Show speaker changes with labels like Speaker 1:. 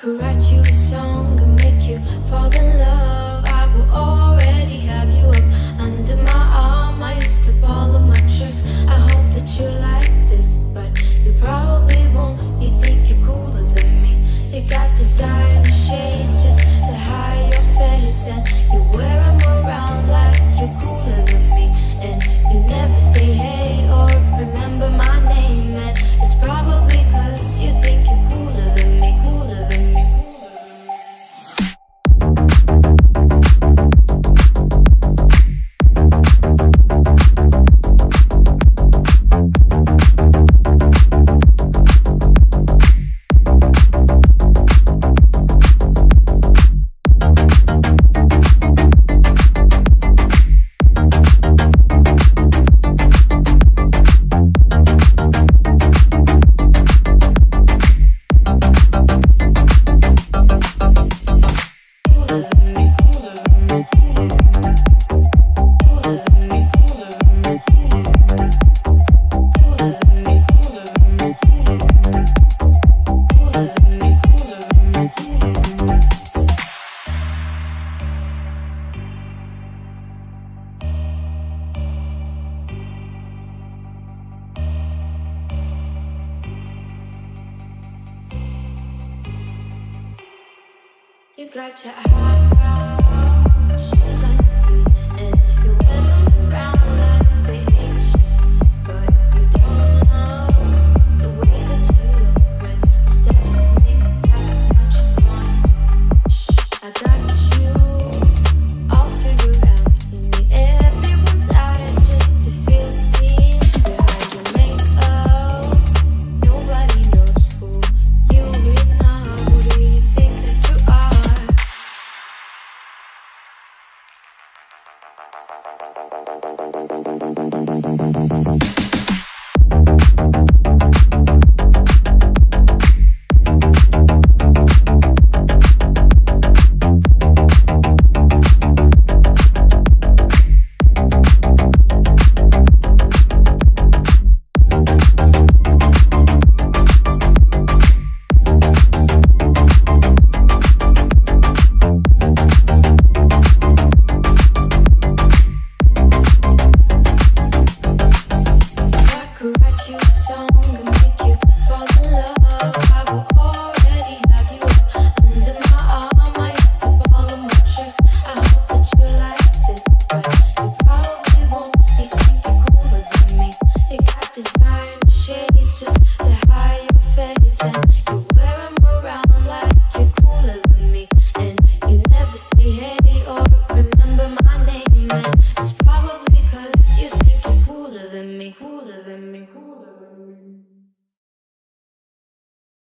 Speaker 1: could write you a song and make you fall in love. I will already have you up under my arm. I used to follow my tricks. I hope that you like this, but you probably won't. You think you're cooler than me. You got designer shades just to hide your face, and you wear them around like you're cooler than me. And you never say hey or remember my name, and it's probably 'cause you think you're cooler than me, cooler than me. You got your eyebrows